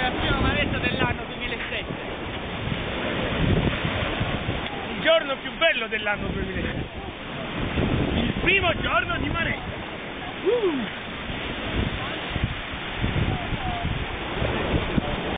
la prima maretta dell'anno 2007. Il giorno più bello dell'anno 2007. Il primo giorno di maretta.